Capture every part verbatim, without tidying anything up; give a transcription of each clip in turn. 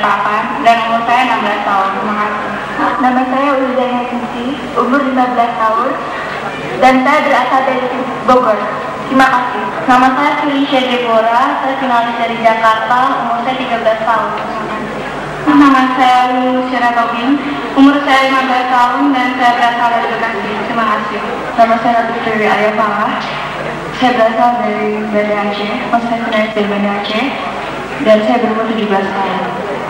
Balikpapan dan umur saya enam belas tahun. Terima kasih. Nama saya Ulidaya Kunci, umur lima belas tahun dan saya berasal dari Bogor. Terima kasih. Nama saya Felicia Deborah, saya finalis dari Jakarta, umur saya tiga belas tahun. Terima kasih. Nama saya Luciana Tobing, umur saya lima belas tahun dan saya berasal dari Bekasi. Terima kasih. Nama saya Putri Arya Pala, saya berasal dari Banda Aceh, saya finalis dari Banda Aceh dan saya berumur tujuh belas tahun.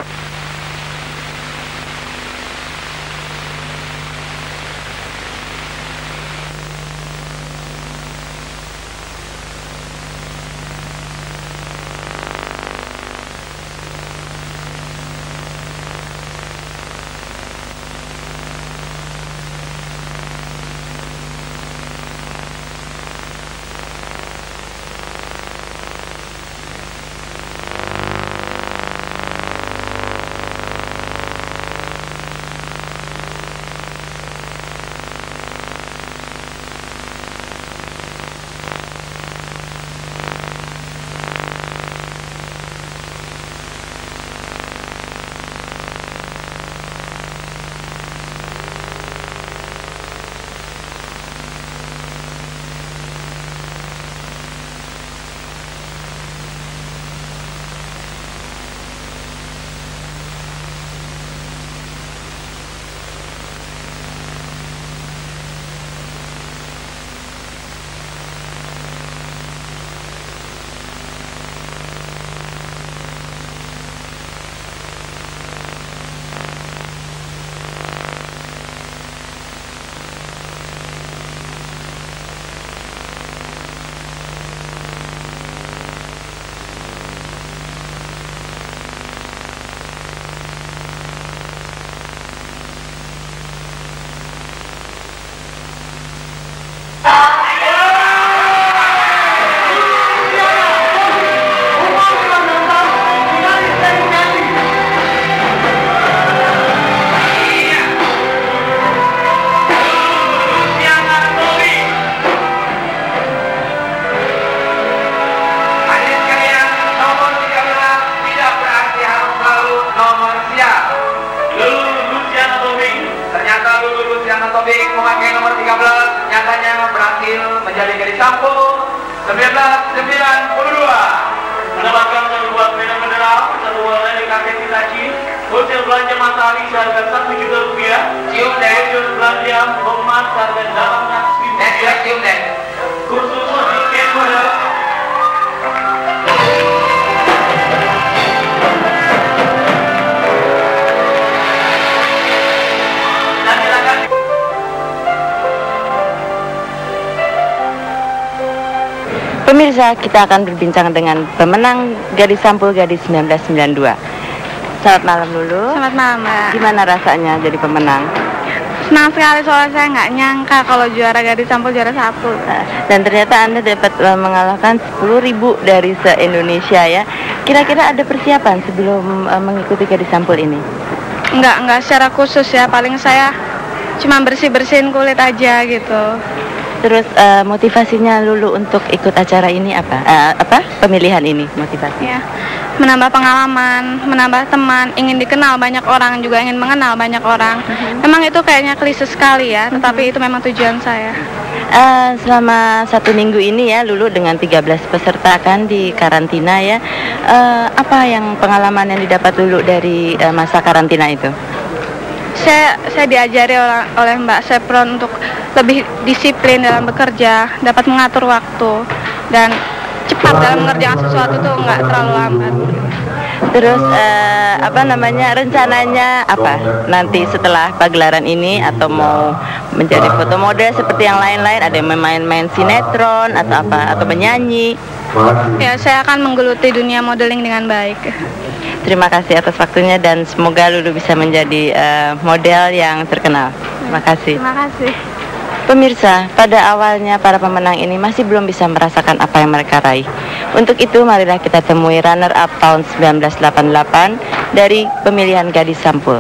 Memakai nomor tiga belas nyatanya berhasil menjadi gadis sampul seribu sembilan ratus sembilan puluh dua, mendapatkan satu buah medali federal, satu buah medali kakek Hitachi, hasil belanja matahari seharga satu juta rupiah, cium deh, hasil belanja emas seharga delapan ratus ribu rupiah, cium deh, kursus tiket modal. Pemirsa, kita akan berbincang dengan pemenang Gadis Sampul Gadis seribu sembilan ratus sembilan puluh dua. Selamat malam Lulu. Selamat malam, Mbak. Gimana rasanya jadi pemenang? Senang sekali, soalnya saya nggak nyangka kalau juara Gadis Sampul juara satu. Dan ternyata Anda dapat uh, mengalahkan sepuluh ribu dari se-Indonesia ya. Kira-kira ada persiapan sebelum uh, mengikuti Gadis Sampul ini? Enggak, enggak secara khusus ya. Paling saya cuma bersih-bersihin kulit aja gitu. Terus uh, motivasinya Lulu untuk ikut acara ini apa? Uh, apa? Pemilihan ini motivasi? Ya, menambah pengalaman, menambah teman, ingin dikenal banyak orang, juga ingin mengenal banyak orang. Uh-huh. Memang itu kayaknya klise sekali ya, tetapi uh-huh. itu memang tujuan saya. Uh, selama satu minggu ini ya Lulu dengan tiga belas peserta kan di karantina ya. Uh, apa yang pengalaman yang didapat Lulu dari uh, masa karantina itu? Saya, saya diajari oleh, oleh Mbak Sepron untuk lebih disiplin dalam bekerja, dapat mengatur waktu, dan cepat dalam mengerjakan sesuatu tuh nggak terlalu lambat. Terus uh, apa namanya rencananya apa nanti setelah pagelaran ini, atau mau menjadi foto model seperti yang lain-lain, ada yang main-main sinetron atau apa, atau menyanyi? Ya, saya akan menggeluti dunia modeling dengan baik. Terima kasih atas waktunya dan semoga Lulu bisa menjadi uh, model yang terkenal. Terima kasih. Terima kasih. Pemirsa, pada awalnya para pemenang ini masih belum bisa merasakan apa yang mereka raih. Untuk itu marilah kita temui runner up tahun seribu sembilan ratus delapan puluh delapan dari pemilihan Gadis Sampul.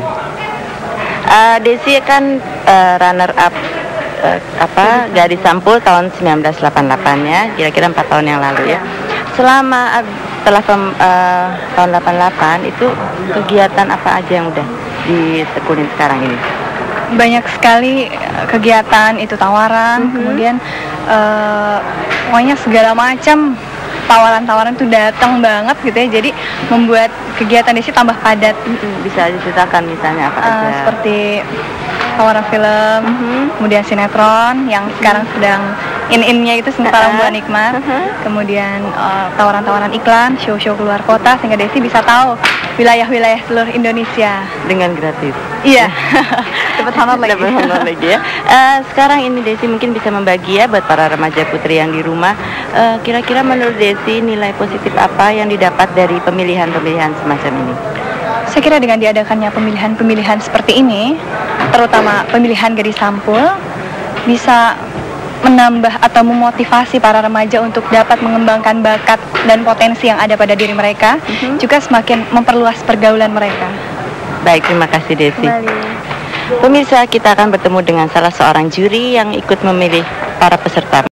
Uh, Desi kan uh, runner up uh, apa Gadis Sampul tahun seribu sembilan ratus delapan puluh delapan ya, kira-kira empat tahun yang lalu ya. Selama setelah pem, uh, tahun delapan puluh delapan itu kegiatan apa aja yang udah ditekunin sekarang ini? Banyak sekali kegiatan, itu tawaran, mm-hmm. kemudian uh, pokoknya segala macam tawaran-tawaran itu datang banget gitu ya, jadi membuat kegiatan Desi tambah padat. Mm-hmm. Bisa diceritakan misalnya apa uh, aja? Seperti tawaran film, mm-hmm. kemudian sinetron yang mm-hmm. sekarang sedang in-innya itu Sementara Buah Nikmat, uh-huh. kemudian uh, tawaran-tawaran iklan, show-show keluar kota sehingga Desi bisa tahu wilayah-wilayah seluruh Indonesia dengan gratis. Iya, dapat honor lagi. Dapat honor lagi ya. Uh, sekarang ini Desi mungkin bisa membagi ya buat para remaja putri yang di rumah. Uh, kira-kira menurut Desi nilai positif apa yang didapat dari pemilihan-pemilihan semacam ini? Saya kira dengan diadakannya pemilihan-pemilihan seperti ini, terutama pemilihan gadis sampul, bisa menambah atau memotivasi para remaja untuk dapat mengembangkan bakat dan potensi yang ada pada diri mereka, mm-hmm. juga semakin memperluas pergaulan mereka. Baik, terima kasih Desi. Kembali. Pemirsa, kita akan bertemu dengan salah seorang juri yang ikut memilih para peserta.